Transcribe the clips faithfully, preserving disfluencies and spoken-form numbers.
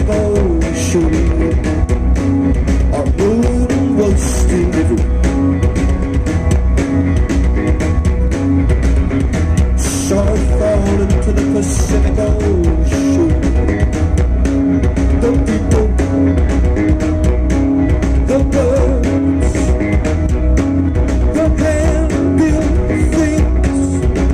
Pacific Ocean. Our moon was still living. Saw it fall into the Pacific Ocean. The people, the birds, the hand-built things,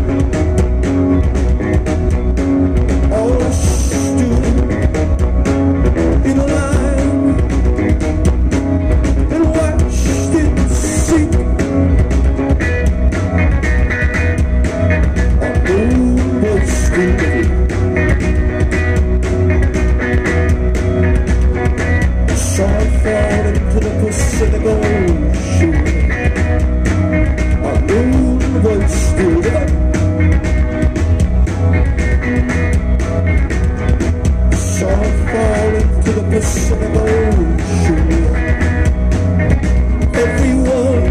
all stood in a line and watched it sink. Our moon was still living. Saw it fall into the Pacific Ocean. Our moon was still living. Saw it fall into the Pacific Ocean. Everyone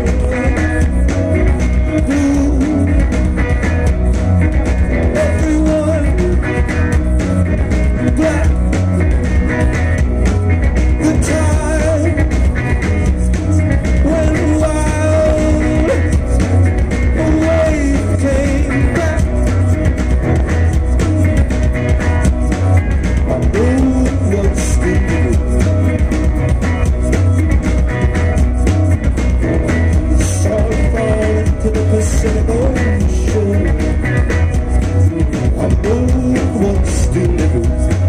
knew, everyone black. The tide went wild, a wave came back. Our moon was still living. Saw it fall into the Pacific Ocean. Our moon was still living.